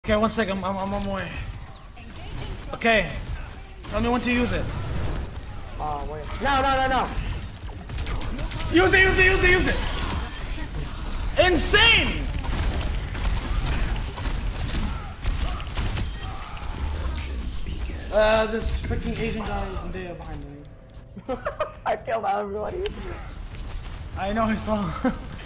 Okay, one second. I'm on my way. Okay. Tell me when to use it. Oh, wait. No. Use it! Insane! This freaking Asian guy is there behind me. I killed everybody. I know, I saw.